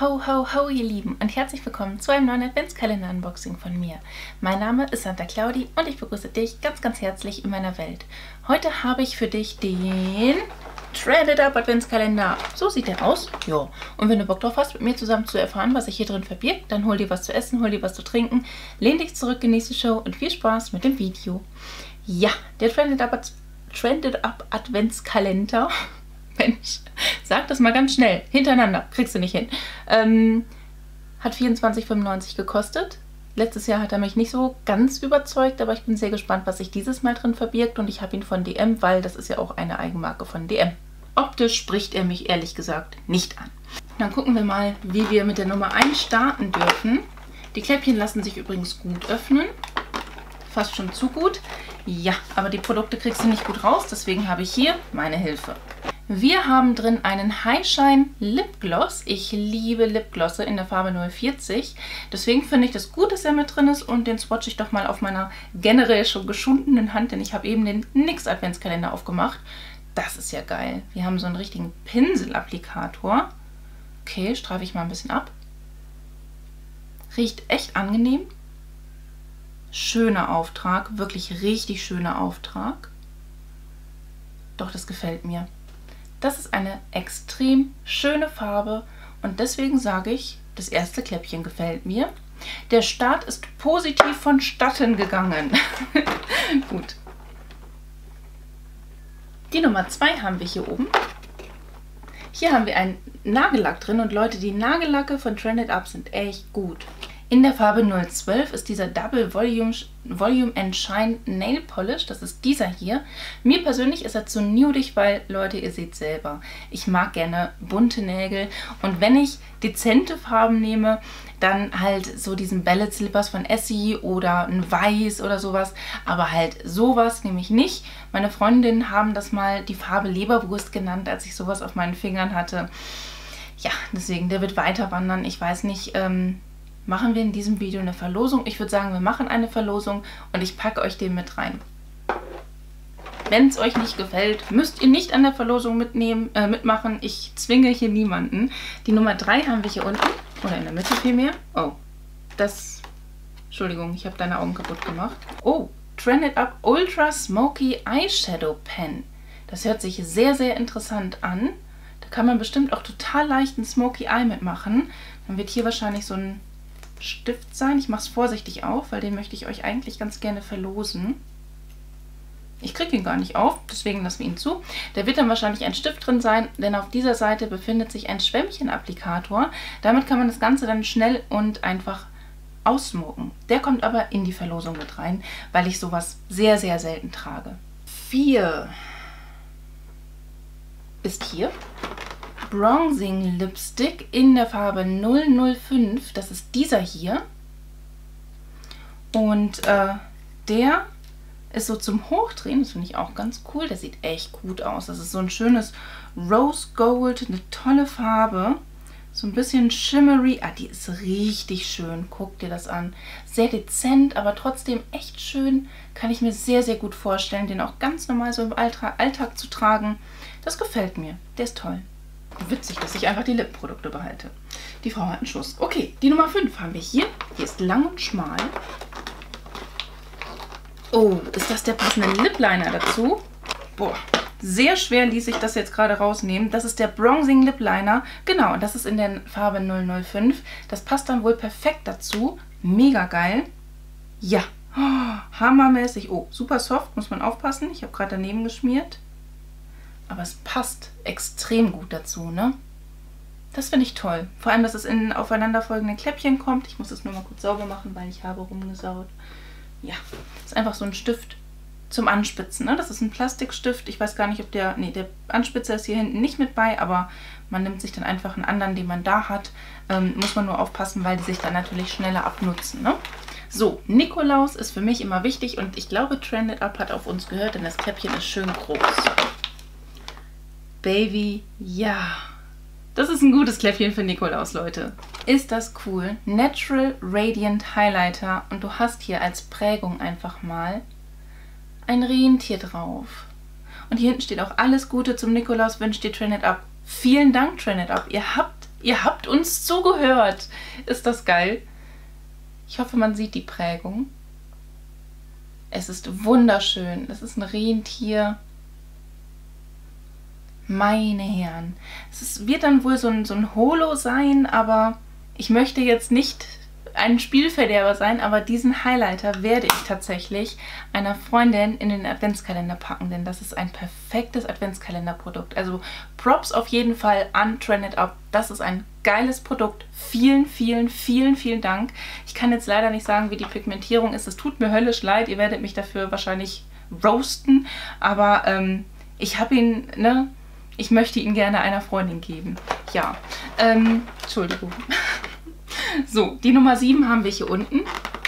Ho, ho, ho, ihr Lieben und herzlich willkommen zu einem neuen Adventskalender-Unboxing von mir. Mein Name ist Santa Claudi und ich begrüße dich ganz, ganz herzlich in meiner Welt. Heute habe ich für dich den Trended Up Adventskalender. So sieht der aus. Ja. Und wenn du Bock drauf hast, mit mir zusammen zu erfahren, was sich hier drin verbirgt, dann hol dir was zu essen, hol dir was zu trinken, lehn dich zurück, genieße die Show und viel Spaß mit dem Video. Ja, der Trended Up Adventskalender. Mensch, sag das mal ganz schnell. Hintereinander. Kriegst du nicht hin. Hat 24,95 gekostet. Letztes Jahr hat er mich nicht so ganz überzeugt, aber ich bin sehr gespannt, was sich dieses Mal drin verbirgt. Und ich habe ihn von DM, weil das ist ja auch eine Eigenmarke von DM. Optisch spricht er mich ehrlich gesagt nicht an. Dann gucken wir mal, wie wir mit der Nummer 1 starten dürfen. Die Kläppchen lassen sich übrigens gut öffnen. Fast schon zu gut. Ja, aber die Produkte kriegst du nicht gut raus, deswegen habe ich hier meine Hilfe. Wir haben drin einen Highshine Lipgloss. Ich liebe Lipglosse in der Farbe 040. Deswegen finde ich das gut, dass er mit drin ist. Und den swatche ich doch mal auf meiner generell schon geschundenen Hand. Denn ich habe eben den NYX Adventskalender aufgemacht. Das ist ja geil. Wir haben so einen richtigen Pinselapplikator. Okay, streife ich mal ein bisschen ab. Riecht echt angenehm. Schöner Auftrag. Wirklich richtig schöner Auftrag. Doch, das gefällt mir. Das ist eine extrem schöne Farbe und deswegen sage ich, das erste Kläppchen gefällt mir. Der Start ist positiv vonstatten gegangen. Gut. Die Nummer 2 haben wir hier oben. Hier haben wir einen Nagellack drin und Leute, die Nagellacke von Trended Up sind echt gut. In der Farbe 012 ist dieser Double Volume and Shine Nail Polish. Das ist dieser hier. Mir persönlich ist er zu nudig, weil, Leute, ihr seht selber, ich mag gerne bunte Nägel. Und wenn ich dezente Farben nehme, dann halt so diesen Ballet Slippers von Essie oder ein Weiß oder sowas. Aber halt sowas nehme ich nicht. Meine Freundinnen haben das mal die Farbe Leberwurst genannt, als ich sowas auf meinen Fingern hatte. Ja, deswegen, der wird weiter wandern. Ich weiß nicht, machen wir in diesem Video eine Verlosung? Ich würde sagen, wir machen eine Verlosung und ich packe euch den mit rein. Wenn es euch nicht gefällt, müsst ihr nicht an der Verlosung mitmachen. Ich zwinge hier niemanden. Die Nummer 3 haben wir hier unten. Oder in der Mitte vielmehr. Oh, das... Entschuldigung, ich habe deine Augen kaputt gemacht. Oh, Trended Up Ultra Smoky Eyeshadow Pen. Das hört sich sehr, sehr interessant an. Da kann man bestimmt auch total leicht ein Smoky Eye mitmachen. Dann wird hier wahrscheinlich so ein Stift sein. Ich mache es vorsichtig auf, weil den möchte ich euch eigentlich ganz gerne verlosen. Ich kriege ihn gar nicht auf, deswegen lassen wir ihn zu. Da wird dann wahrscheinlich ein Stift drin sein, denn auf dieser Seite befindet sich ein Schwämmchen-Applikator. Damit kann man das Ganze dann schnell und einfach aussmoken. Der kommt aber in die Verlosung mit rein, weil ich sowas sehr, sehr selten trage. 4 ist hier. Bronzing Lipstick in der Farbe 005. Das ist dieser hier. Und der ist so zum Hochdrehen. Das finde ich auch ganz cool. Der sieht echt gut aus. Das ist so ein schönes Rose Gold. Eine tolle Farbe. So ein bisschen shimmery. Ah, die ist richtig schön. Guck dir das an. Sehr dezent, aber trotzdem echt schön. Kann ich mir sehr, sehr gut vorstellen, den auch ganz normal so im Alltag zu tragen. Das gefällt mir. Der ist toll. Witzig, dass ich einfach die Lippenprodukte behalte. Die Frau hat einen Schuss. Okay, die Nummer 5 haben wir hier. Hier ist lang und schmal. Oh, ist das der passende Lip Liner dazu? Boah, sehr schwer ließ ich das jetzt gerade rausnehmen. Das ist der Bronzing Lip Liner. Genau, und das ist in der Farbe 005. Das passt dann wohl perfekt dazu. Mega geil. Ja, oh, hammermäßig. Oh, super soft, muss man aufpassen. Ich habe gerade daneben geschmiert. Aber es passt extrem gut dazu, ne? Das finde ich toll. Vor allem, dass es in aufeinanderfolgenden Kläppchen kommt. Ich muss es nur mal kurz sauber machen, weil ich habe rumgesaut. Ja, das ist einfach so ein Stift zum Anspitzen, ne? Das ist ein Plastikstift. Ich weiß gar nicht, ob der... Ne, der Anspitzer ist hier hinten nicht mit bei, aber man nimmt sich dann einfach einen anderen, den man da hat. Muss man nur aufpassen, weil die sich dann natürlich schneller abnutzen, ne? So, Nikolaus ist für mich immer wichtig und ich glaube, Trended Up hat auf uns gehört, denn das Kläppchen ist schön groß. Baby, ja. Das ist ein gutes Kläppchen für Nikolaus, Leute. Ist das cool? Natural Radiant Highlighter. Und du hast hier als Prägung einfach mal ein Rentier drauf. Und hier hinten steht auch alles Gute zum Nikolaus, wünscht dir Trended Up. Vielen Dank, Trended Up. Ihr habt Ihr habt uns zugehört. Ist das geil? Ich hoffe, man sieht die Prägung. Es ist wunderschön. Es ist ein Rentier. Meine Herren. Wird dann wohl so ein Holo sein, aber ich möchte jetzt nicht ein Spielverderber sein, aber diesen Highlighter werde ich tatsächlich einer Freundin in den Adventskalender packen, denn das ist ein perfektes Adventskalenderprodukt. Also Props auf jeden Fall an Trend It Up. Das ist ein geiles Produkt. Vielen, vielen, vielen, vielen Dank. Ich kann jetzt leider nicht sagen, wie die Pigmentierung ist. Es tut mir höllisch leid. Ihr werdet mich dafür wahrscheinlich roasten, aber ich habe ihn, ne? Ich möchte ihn gerne einer Freundin geben. Ja, Entschuldigung. So, die Nummer 7 haben wir hier unten.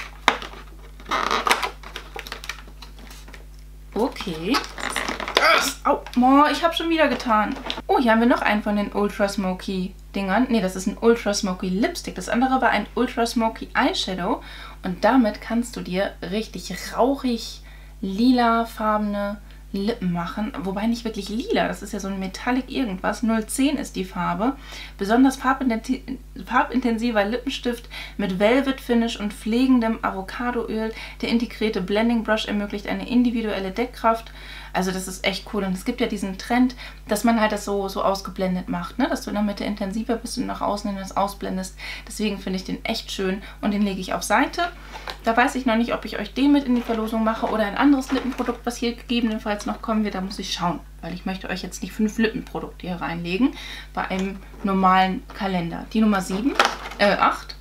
Okay. Au, oh, ich habe schon wieder getan. Oh, hier haben wir noch einen von den Ultra Smoky Dingern. Ne, das ist ein Ultra Smoky Lipstick. Das andere war ein Ultra Smoky Eyeshadow. Und damit kannst du dir richtig rauchig lilafarbene Lippen machen, wobei nicht wirklich lila, das ist ja so ein Metallic irgendwas, 010 ist die Farbe. Besonders farbintensiver Lippenstift mit Velvet Finish und pflegendem Avocadoöl. Der integrierte Blending Brush ermöglicht eine individuelle Deckkraft. Also das ist echt cool und es gibt ja diesen Trend, dass man halt das so ausgeblendet macht, ne? Dass du in der Mitte intensiver bist und nach außen hin das ausblendest. Deswegen finde ich den echt schön und den lege ich auf Seite. Da weiß ich noch nicht, ob ich euch den mit in die Verlosung mache oder ein anderes Lippenprodukt, was hier gegebenenfalls noch kommen wird. Da muss ich schauen, weil ich möchte euch jetzt nicht 5 Lippenprodukte hier reinlegen bei einem normalen Kalender. Die Nummer 8.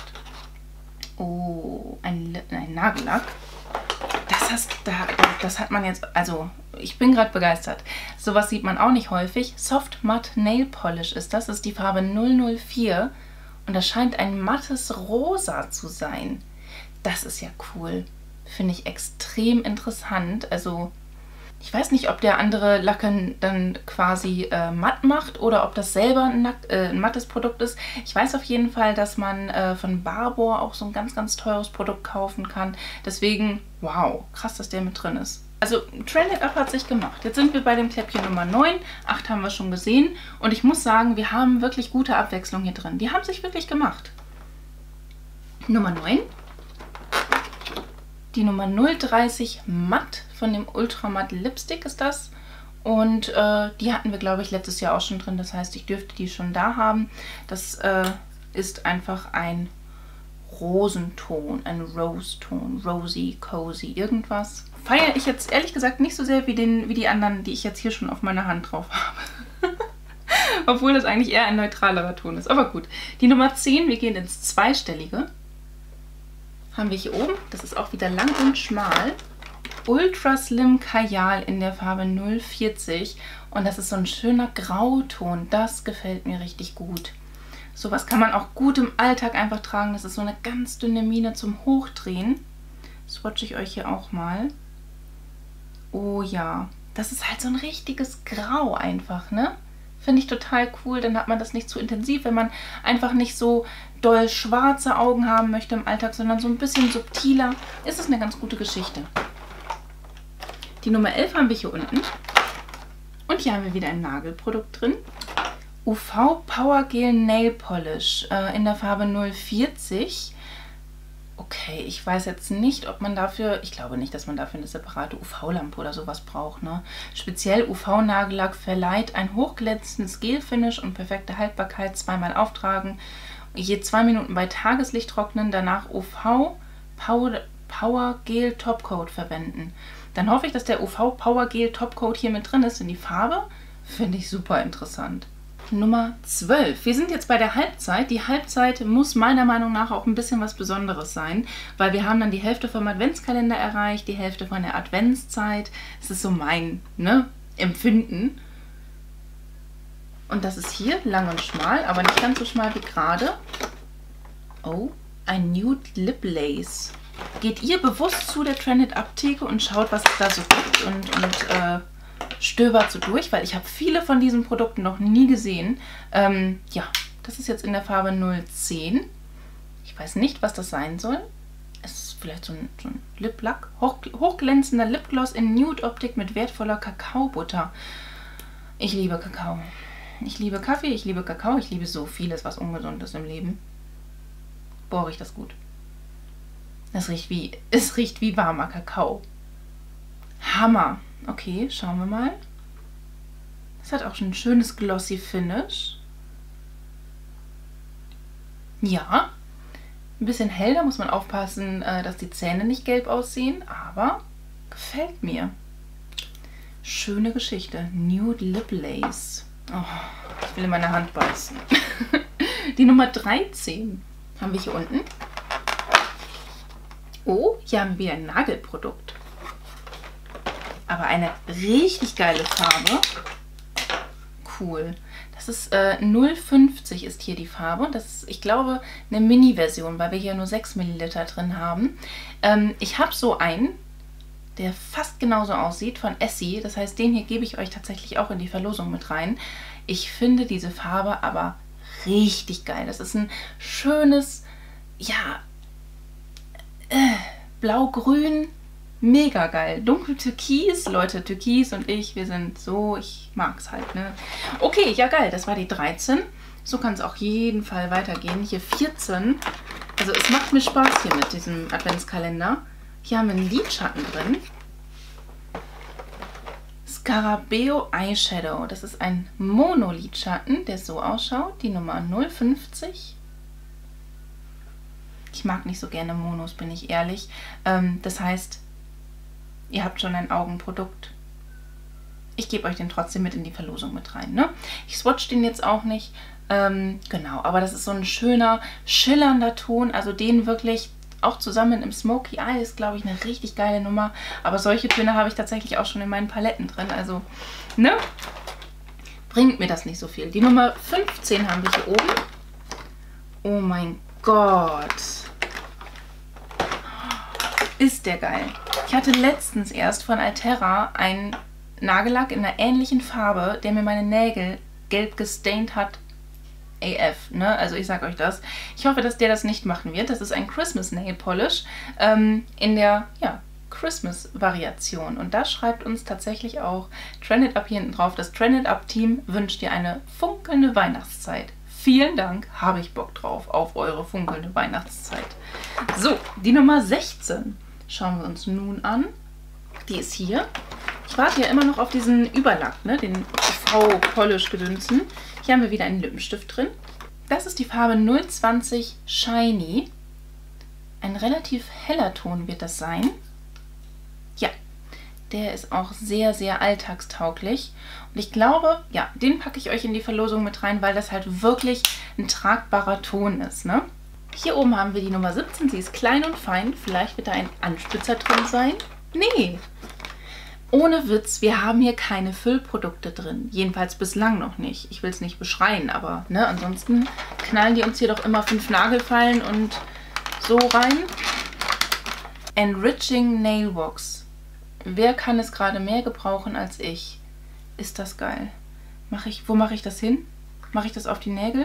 Oh, ein Nagellack. Das hat man jetzt, also ich bin gerade begeistert. Sowas sieht man auch nicht häufig. Soft Matte Nail Polish ist das. Das ist die Farbe 004 und das scheint ein mattes Rosa zu sein. Das ist ja cool. Finde ich extrem interessant. Also ich weiß nicht, ob der andere Lacken dann quasi matt macht oder ob das selber ein mattes Produkt ist. Ich weiß auf jeden Fall, dass man von Barbour auch so ein ganz, ganz teures Produkt kaufen kann. Deswegen, wow, krass, dass der mit drin ist. Also Trend It Up hat sich gemacht. Jetzt sind wir bei dem Kläppchen Nummer 9. 8 haben wir schon gesehen. Und ich muss sagen, wir haben wirklich gute Abwechslung hier drin. Die haben sich wirklich gemacht. Nummer 9. Die Nummer 030 Matt von dem Ultra Matt Lipstick ist das. Und die hatten wir, glaube ich, letztes Jahr auch schon drin. Das heißt, ich dürfte die schon da haben. Das ist einfach ein Rosenton, ein Rose-Ton, Rosy, Cozy, irgendwas. Feiere ich jetzt ehrlich gesagt nicht so sehr wie die anderen, die ich jetzt hier schon auf meiner Hand drauf habe. Obwohl das eigentlich eher ein neutralerer Ton ist. Aber gut. Die Nummer 10, wir gehen ins Zweistellige. Haben wir hier oben. Das ist auch wieder lang und schmal. Ultra Slim Kajal in der Farbe 040. Und das ist so ein schöner Grauton. Das gefällt mir richtig gut. Sowas kann man auch gut im Alltag einfach tragen. Das ist so eine ganz dünne Mine zum Hochdrehen. Swatche ich euch hier auch mal. Oh ja. Das ist halt so ein richtiges Grau einfach, ne? Finde ich total cool. Dann hat man das nicht zu intensiv, wenn man einfach nicht so doll schwarze Augen haben möchte im Alltag, sondern so ein bisschen subtiler. Ist es eine ganz gute Geschichte. Die Nummer 11 haben wir hier unten. Und hier haben wir wieder ein Nagelprodukt drin. UV Power Gel Nail Polish in der Farbe 040. Okay, ich weiß jetzt nicht, ob man dafür, ich glaube nicht, dass man dafür eine separate UV-Lampe oder sowas braucht, ne? Speziell UV-Nagellack verleiht ein hochglänzendes Gel-Finish und perfekte Haltbarkeit, zweimal auftragen, je 2 Minuten bei Tageslicht trocknen, danach UV Power Gel Topcoat verwenden. Dann hoffe ich, dass der UV Power Gel Topcoat hier mit drin ist, in die Farbe finde ich super interessant. Nummer 12. Wir sind jetzt bei der Halbzeit. Die Halbzeit muss meiner Meinung nach auch ein bisschen was Besonderes sein, weil wir haben dann die Hälfte vom Adventskalender erreicht, die Hälfte von der Adventszeit. Das ist so mein Empfinden. Und das ist hier lang und schmal, aber nicht ganz so schmal wie gerade. Oh, ein Nude Lip Lace. Geht ihr bewusst zu der Trend It Up Theke und schaut, was es da so gibt und stöbert so durch, weil ich habe viele von diesen Produkten noch nie gesehen. Ja, das ist jetzt in der Farbe 010. Ich weiß nicht, was das sein soll. Es ist vielleicht so ein Lip-Lack. Hochglänzender Lipgloss in Nude-Optik mit wertvoller Kakaobutter. Ich liebe Kakao. Ich liebe Kaffee, ich liebe Kakao, ich liebe so vieles, was ungesund ist im Leben. Boah, riecht das gut. Es riecht wie warmer Kakao. Hammer. Okay, schauen wir mal. Das hat auch schon ein schönes glossy Finish. Ja, ein bisschen hell, da muss man aufpassen, dass die Zähne nicht gelb aussehen, aber gefällt mir. Schöne Geschichte. Nude Lip Lace. Oh, ich will in meine Hand beißen. Die Nummer 13 haben wir hier unten. Oh, hier haben wir ein Nagelprodukt. Aber eine richtig geile Farbe. Cool. Das ist 0,50 ist hier die Farbe. Das ist, ich glaube, eine Mini-Version, weil wir hier nur 6 Milliliter drin haben. Ich habe so einen, der fast genauso aussieht, von Essie. Das heißt, den hier gebe ich euch tatsächlich auch in die Verlosung mit rein. Ich finde diese Farbe aber richtig geil. Das ist ein schönes, ja, blau-grün, mega geil. Dunkel Türkis, Leute, Türkis und ich, wir sind so, ich mag es halt, ne? Okay, ja geil, das war die 13. So kann es auch jeden Fall weitergehen. Hier 14. Also es macht mir Spaß hier mit diesem Adventskalender. Hier haben wir einen Lidschatten drin. Scarabeo Eyeshadow. Das ist ein Mono-Lidschatten, der so ausschaut. Die Nummer 0,50. Ich mag nicht so gerne Monos, bin ich ehrlich. Das heißt, ihr habt schon ein Augenprodukt. Ich gebe euch den trotzdem mit in die Verlosung mit rein, ne? Ich swatch den jetzt auch nicht. Genau, aber das ist so ein schöner, schillernder Ton. Also den wirklich auch zusammen im Smoky Eye ist, glaube ich, eine richtig geile Nummer. Aber solche Töne habe ich tatsächlich auch schon in meinen Paletten drin. Also, ne? Bringt mir das nicht so viel. Die Nummer 15 haben wir hier oben. Oh mein Gott. Ist der geil. Ich hatte letztens erst von Altera einen Nagellack in einer ähnlichen Farbe, der mir meine Nägel gelb gestaint hat. AF, ne? Also ich sag euch das. Ich hoffe, dass der das nicht machen wird. Das ist ein Christmas Nail Polish in der, ja, Christmas-Variation. Und da schreibt uns tatsächlich auch Trend It Up hier hinten drauf. Das Trend It Up Team wünscht dir eine funkelnde Weihnachtszeit. Vielen Dank, habe ich Bock drauf, auf eure funkelnde Weihnachtszeit. So, die Nummer 16 schauen wir uns nun an. Die ist hier. Ich warte ja immer noch auf diesen Überlack, ne? Den UV-Polish-Gedünsten. Hier haben wir wieder einen Lippenstift drin. Das ist die Farbe 020 Shiny. Ein relativ heller Ton wird das sein. Ja, der ist auch sehr, sehr alltagstauglich. Und ich glaube, ja, den packe ich euch in die Verlosung mit rein, weil das halt wirklich ein tragbarer Ton ist, ne? Hier oben haben wir die Nummer 17. Sie ist klein und fein. Vielleicht wird da ein Anspitzer drin sein. Nee. Ohne Witz, wir haben hier keine Füllprodukte drin. Jedenfalls bislang noch nicht. Ich will es nicht beschreien, aber ne, ansonsten knallen die uns hier doch immer 5 Nagelfeilen und so rein. Enriching Nail Wax. Wer kann es gerade mehr gebrauchen als ich? Ist das geil. Wo mache ich das hin? Mache ich das auf die Nägel?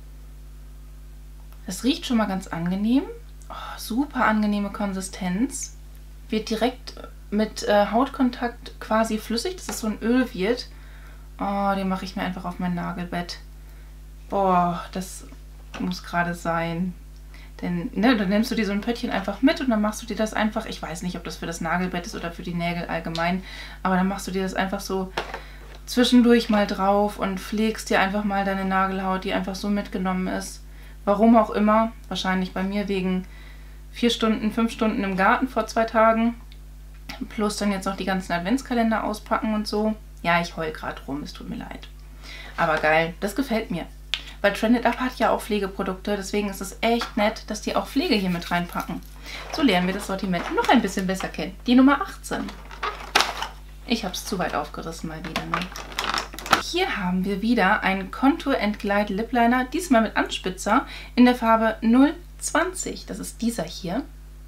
Das riecht schon mal ganz angenehm. Oh, super angenehme Konsistenz. Wird direkt mit Hautkontakt quasi flüssig, dass es so ein Öl wird. Oh, den mache ich mir einfach auf mein Nagelbett. Boah, das muss gerade sein. Denn, ne, dann nimmst du dir so ein Pöttchen einfach mit und dann machst du dir das einfach, ich weiß nicht, ob das für das Nagelbett ist oder für die Nägel allgemein, aber dann machst du dir das einfach so zwischendurch mal drauf und pflegst dir einfach mal deine Nagelhaut, die einfach so mitgenommen ist. Warum auch immer, wahrscheinlich bei mir wegen 4 Stunden, 5 Stunden im Garten vor 2 Tagen. Plus dann jetzt noch die ganzen Adventskalender auspacken und so. Ja, ich heul gerade rum, es tut mir leid. Aber geil, das gefällt mir. Weil Trend It Up hat ja auch Pflegeprodukte, deswegen ist es echt nett, dass die auch Pflege hier mit reinpacken. So lernen wir das Sortiment noch ein bisschen besser kennen. Die Nummer 18. Ich habe es zu weit aufgerissen mal wieder, ne? Hier haben wir wieder einen Contour and Glide Lip Liner, diesmal mit Anspitzer in der Farbe 020. Das ist dieser hier.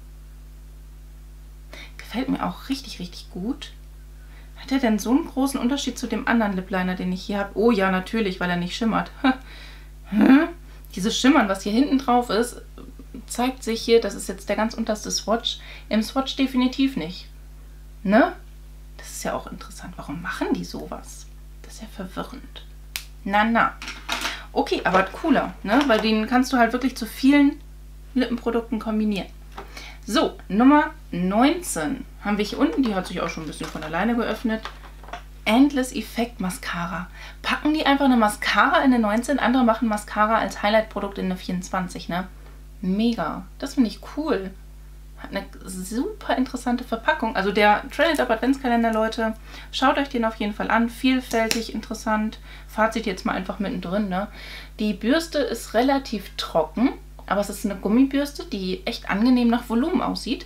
Gefällt mir auch richtig, richtig gut. Hat er denn so einen großen Unterschied zu dem anderen Lip Liner, den ich hier habe? Oh ja, natürlich, weil er nicht schimmert. Dieses Schimmern, was hier hinten drauf ist, zeigt sich hier, das ist jetzt der ganz unterste Swatch, im Swatch definitiv nicht. Ne? Das ist ja auch interessant. Warum machen die sowas? Das ist ja verwirrend. Na, na. Okay, aber cooler, ne? Weil den kannst du halt wirklich zu vielen Lippenprodukten kombinieren. So, Nummer 19 haben wir hier unten. Die hat sich auch schon ein bisschen von alleine geöffnet. Endless Effect Mascara. Packen die einfach eine Mascara in eine 19, andere machen Mascara als Highlight-Produkt in eine 24, ne? Mega. Das finde ich cool. Hat eine super interessante Verpackung. Also der Trended Up Adventskalender, Leute, schaut euch den auf jeden Fall an. Vielfältig, interessant. Fazit jetzt mal einfach mittendrin, ne? Die Bürste ist relativ trocken, aber es ist eine Gummibürste, die echt angenehm nach Volumen aussieht.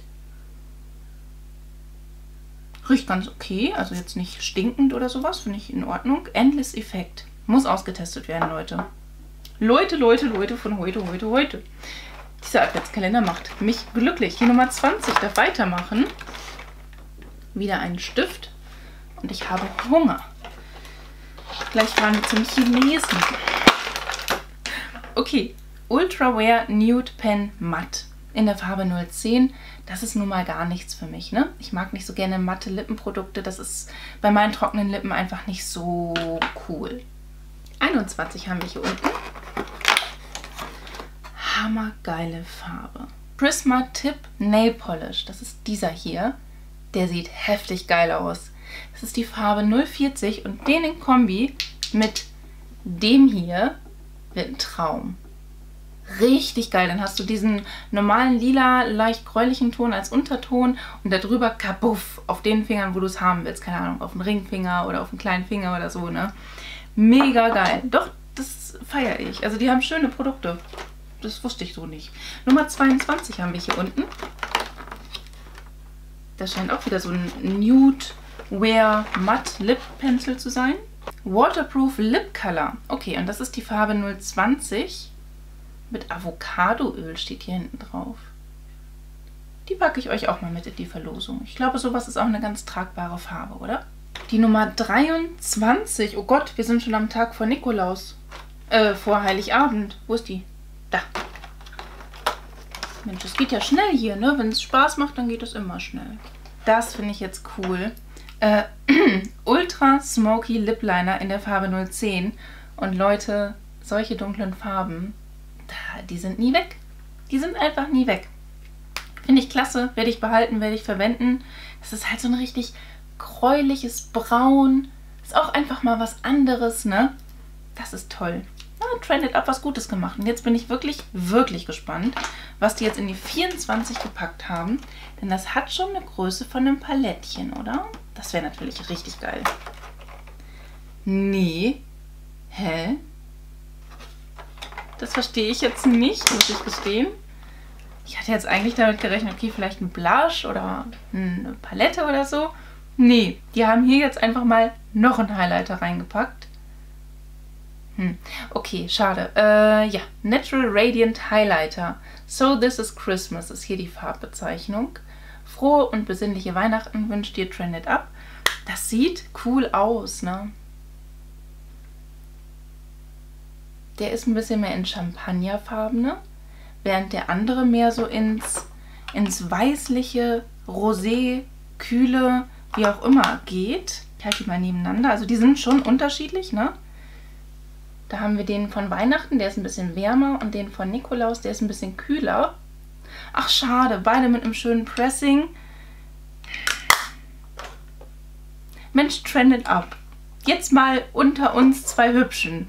Riecht ganz okay, also jetzt nicht stinkend oder sowas, finde ich in Ordnung. Endless Effect. Muss ausgetestet werden, Leute. Leute von heute. Dieser Adventskalender macht mich glücklich. Die Nummer 20 darf weitermachen. Wieder ein Stift. Und ich habe Hunger. Gleich fahren wir zum Chinesen. Okay, Ultra Wear Nude Pen Matte in der Farbe 010. Das ist nun mal gar nichts für mich, ne? Ich mag nicht so gerne matte Lippenprodukte. Das ist bei meinen trockenen Lippen einfach nicht so cool. 21 haben wir hier unten. Hammergeile Farbe. Prisma Tip Nail Polish. Das ist dieser hier. Der sieht heftig geil aus. Das ist die Farbe 040 und den in Kombi mit dem hier wird ein Traum. Richtig geil. Dann hast du diesen normalen lila, leicht gräulichen Ton als Unterton und darüber kabuff auf den Fingern, wo du es haben willst. Keine Ahnung, auf den Ringfinger oder auf den kleinen Finger oder so, ne? Mega geil. Doch, das feiere ich. Also die haben schöne Produkte. Das wusste ich so nicht. Nummer 22 haben wir hier unten. Das scheint auch wieder so ein Nude Wear Matte Lip Pencil zu sein. Waterproof Lip Color. Okay, und das ist die Farbe 020. Mit Avocadoöl steht hier hinten drauf. Die packe ich euch auch mal mit in die Verlosung. Ich glaube, sowas ist auch eine ganz tragbare Farbe, oder? Die Nummer 23. Oh Gott, wir sind schon am Tag vor Nikolaus. Vor Heiligabend. Wo ist die? Da. Mensch, es geht ja schnell hier, ne? Wenn es Spaß macht, dann geht es immer schnell. Das finde ich jetzt cool. Ultra Smoky Lip Liner in der Farbe 010. Und Leute, solche dunklen Farben, die sind nie weg. Die sind einfach nie weg. Finde ich klasse, werde ich behalten, werde ich verwenden. Es ist halt so ein richtig gräuliches Braun. Ist auch einfach mal was anderes, ne? Das ist toll. Ja, Trended Up was Gutes gemacht. Und jetzt bin ich wirklich, wirklich gespannt, was die jetzt in die 24 gepackt haben. Denn das hat schon eine Größe von einem Palettchen, oder? Das wäre natürlich richtig geil. Nee. Hä? Das verstehe ich jetzt nicht, muss ich gestehen. Ich hatte jetzt eigentlich damit gerechnet, okay, vielleicht ein Blush oder eine Palette oder so. Nee, die haben hier jetzt einfach mal noch einen Highlighter reingepackt. Okay, schade. Ja, Natural Radiant Highlighter. So This is Christmas ist hier die Farbbezeichnung. Frohe und besinnliche Weihnachten wünscht dir Trended Up. Das sieht cool aus, ne? Der ist ein bisschen mehr in Champagnerfarbene, während der andere mehr so ins weißliche, rosé, kühle, wie auch immer geht. Ich halte die mal nebeneinander. Also die sind schon unterschiedlich, ne? Da haben wir den von Weihnachten, der ist ein bisschen wärmer, und den von Nikolaus, der ist ein bisschen kühler. Ach, schade, beide mit einem schönen Pressing. Mensch, Trended Up. Jetzt mal unter uns zwei Hübschen,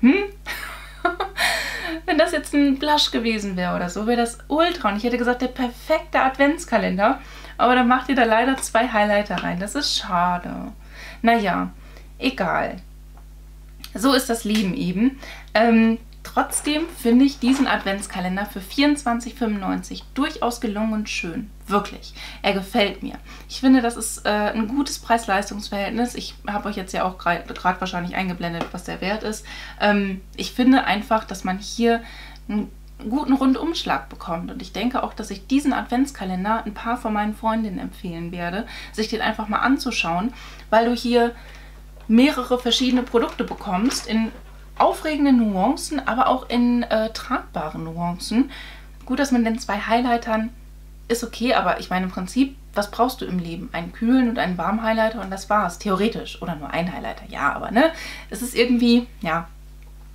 Wenn das jetzt ein Blush gewesen wäre oder so, wäre das ultra. Und ich hätte gesagt, der perfekte Adventskalender. Aber dann macht ihr da leider zwei Highlighter rein. Das ist schade. Naja, egal. So ist das Leben eben. Trotzdem finde ich diesen Adventskalender für 24,95 durchaus gelungen und schön. Wirklich. Er gefällt mir. Ich finde, das ist ein gutes Preis-Leistungs-Verhältnis. Ich habe euch jetzt ja auch gerade wahrscheinlich eingeblendet, was der Wert ist. Ich finde einfach, dass man hier einen guten Rundumschlag bekommt. Und ich denke auch, dass ich diesen Adventskalender ein paar von meinen Freundinnen empfehlen werde, sich den einfach mal anzuschauen, weil du hier mehrere verschiedene Produkte bekommst in aufregenden Nuancen, aber auch in tragbaren Nuancen. Gut, dass man den zwei Highlightern ist okay, aber ich meine im Prinzip, was brauchst du im Leben? Einen kühlen und einen warmen Highlighter und das war's, theoretisch. Oder nur ein Highlighter, ja, aber ne, es ist irgendwie, ja,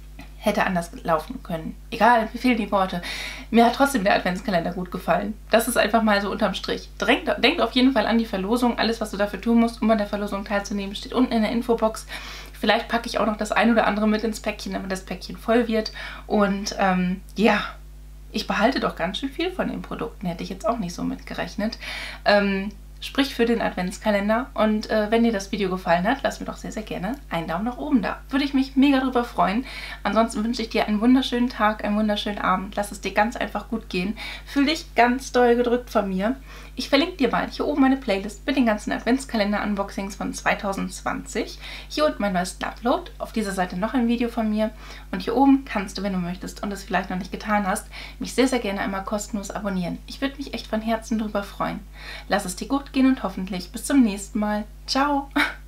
hätte anders laufen können. Egal, mir fehlen die Worte. Mir hat trotzdem der Adventskalender gut gefallen. Das ist einfach mal so unterm Strich. Denkt auf jeden Fall an die Verlosung. Alles, was du dafür tun musst, um an der Verlosung teilzunehmen, steht unten in der Infobox. Vielleicht packe ich auch noch das ein oder andere mit ins Päckchen, damit das Päckchen voll wird. Und ja, ich behalte doch ganz schön viel von den Produkten. Hätte ich jetzt auch nicht so mit gerechnet. Sprich für den Adventskalender, und wenn dir das Video gefallen hat, lass mir doch sehr, sehr gerne einen Daumen nach oben da. Würde ich mich mega drüber freuen. Ansonsten wünsche ich dir einen wunderschönen Tag, einen wunderschönen Abend. Lass es dir ganz einfach gut gehen. Fühl dich ganz doll gedrückt von mir. Ich verlinke dir mal hier oben meine Playlist mit den ganzen Adventskalender-Unboxings von 2020. Hier unten mein neues Upload. Auf dieser Seite noch ein Video von mir. Und hier oben kannst du, wenn du möchtest und es vielleicht noch nicht getan hast, mich sehr, sehr gerne einmal kostenlos abonnieren. Ich würde mich echt von Herzen drüber freuen. Lass es dir gut gehen und hoffentlich bis zum nächsten Mal. Ciao!